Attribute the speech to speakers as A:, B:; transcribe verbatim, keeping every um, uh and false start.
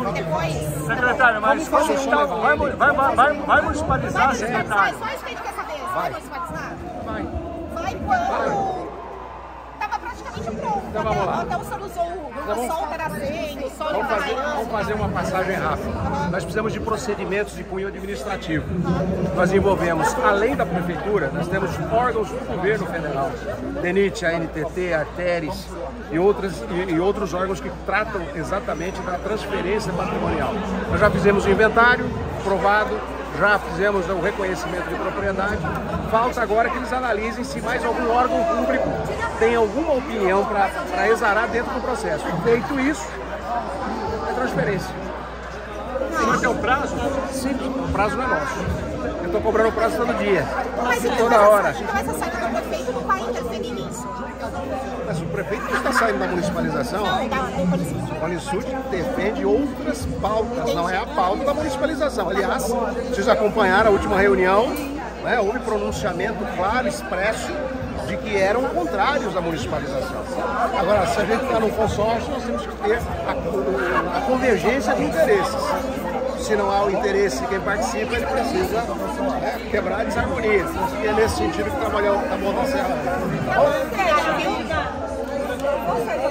A: e depois...
B: Secretário, mas como está, vai, vai, vai, vai, vai municipalizar,
A: vai
B: secretário?
A: Só isso que a gente quer saber.
C: Vai.
A: Vai municipalizar?
C: Vai.
A: Vai quando... Tava praticamente pronto.
C: Então vamos lá.
A: Até o senhor usou o
C: Vamos-
A: sol tá nascendo, o sol
C: Vamos
A: tá
C: fazer,
A: raiando.
C: vamos fazer uma passagem rápida. Nós precisamos de procedimentos de cunho administrativo. Nós envolvemos, além da prefeitura, nós temos órgãos do governo federal, DENIT, a N T T, a Arteres e, outras, e, e outros órgãos que tratam exatamente da transferência patrimonial. Nós já fizemos o inventário, provado, já fizemos o reconhecimento de propriedade. Falta agora que eles analisem se mais algum órgão público tem alguma opinião para exarar dentro do processo. Feito isso, é transferência.
B: Quanto é o prazo?
C: Simples, o prazo não é nosso. Eu estou cobrando o prazo todo dia,
A: Mas então,
C: toda
A: essa-
C: hora.
A: Então essa saída do prefeito não vai interferir nisso.
C: Mas o prefeito não está saindo da municipalização.
A: Não, da do município.
C: A Unisud defende outras pautas, não é a pauta da municipalização. Aliás, vocês acompanharam a última reunião, né, houve pronunciamento claro, expresso, de que eram contrários à municipalização. Agora, se a gente está no consórcio, nós temos que ter a, a convergência de interesses. Se não há o interesse de quem participa, ele precisa, né, quebrar a desarmonia. E é nesse sentido que trabalhamos, está montando a Serra.
A: Então,